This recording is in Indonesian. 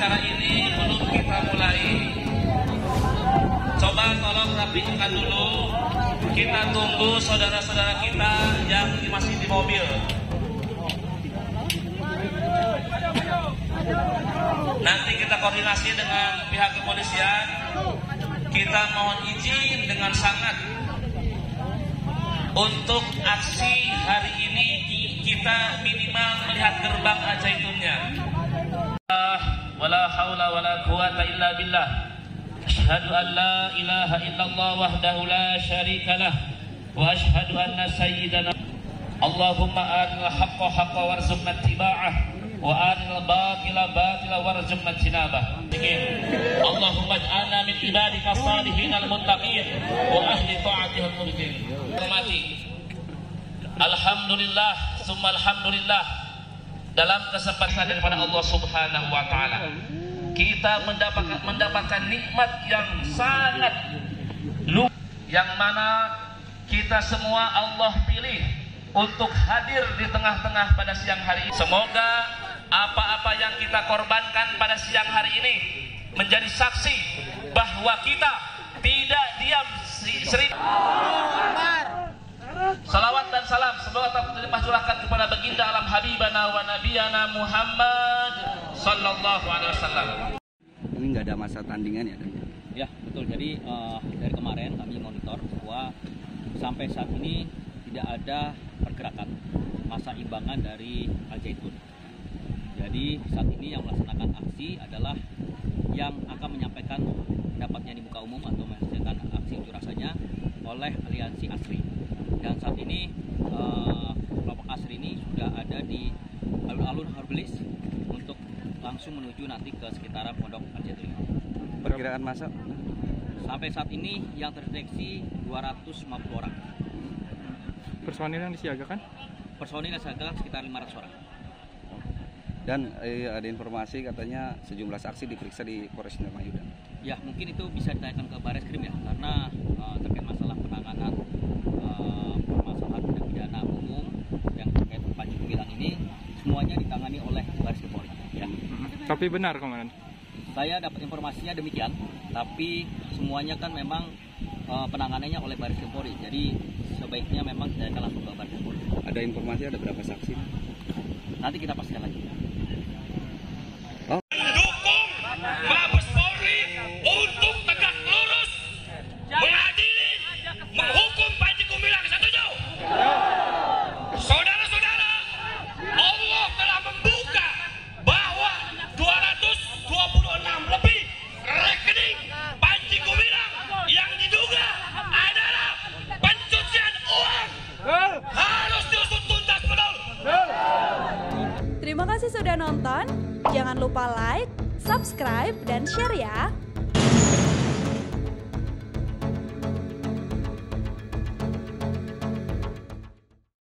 acara ini belum kita mulai, coba tolong rapikan dulu. Kita tunggu saudara-saudara kita yang masih di mobil. Nanti kita koordinasi dengan pihak kepolisian. Kita mohon izin dengan sangat untuk aksi hari ini kita minimal melihat gerbang Al-Zaitunnya. Wala haula wala quwata illa billah. Asyhadu an la ilaha illallah wahdahu la syarikalah wa asyhadu anna sayyidana Allahumma arinal haqqa haqqa warzuqna ittiba'ah wa arinal batila batila warzuqna ijtinabah. Allahumma ij'alna min ibadika salihin al-muttaqin wa ahli ta'atihal muridin. Alhamdulillah summa alhamdulillah, dalam kesempatan daripada Allah Subhanahu wa taala kita mendapatkan nikmat yang sangat luar, yang mana kita semua Allah pilih untuk hadir di tengah-tengah pada siang hari ini. Semoga apa-apa yang kita korbankan pada siang hari ini menjadi saksi bahwa kita tidak diam seri. Salawat dan salam semoga terlimpah curahkan kepada baginda alam habibana wa nabiyana Muhammad sallallahu alaihi wasallam. Ini nggak ada masa tandingan ya? Ya betul, jadi dari kemarin kami monitor bahwa sampai saat ini tidak ada pergerakan masa imbangan dari Al-Zaitun. Jadi saat ini yang melaksanakan aksi adalah yang akan menyampaikan pendapatnya di muka umum atau melaksanakan aksi unjuk rasanya oleh Aliansi ASRI. Dan saat ini kelompok ASRI ini sudah ada di alun-alun Harbelis untuk langsung menuju nanti ke sekitaran Pondok Al-Zaitun. Perkiraan masa? Sampai saat ini yang terdeteksi 250 orang. Personil yang disiagakan? Personil yang disiagakan sekitar 500 orang. Dan ada informasi katanya sejumlah saksi diperiksa di Polres Indramayu. Ya mungkin itu bisa ditanyakan ke Bareskrim ya, karena terkait masalah penanganan permasalahan tindak pidana umum yang terkait Panji Gumilang ini semuanya ditangani oleh Bareskrim Polri. Ya. Tapi benar Komandan? Saya dapat informasinya demikian, tapi semuanya kan memang penanganannya oleh Bareskrim Polri. Jadi sebaiknya memang kita langsung ke Bareskrim Polri. Ada informasi ada berapa saksi? Nanti kita pastikan lagi. Dukung Mabes Polri untuk tegak lurus, mengadili, menghukum Panji Gumilang. Setuju? Saudara-saudara, Allah telah membuka bahwa 226 lebih rekening Panji Gumilang yang diduga adalah pencucian uang harus diusut tuntas betul. Terima kasih sudah nonton. Jangan lupa like, subscribe, dan share ya.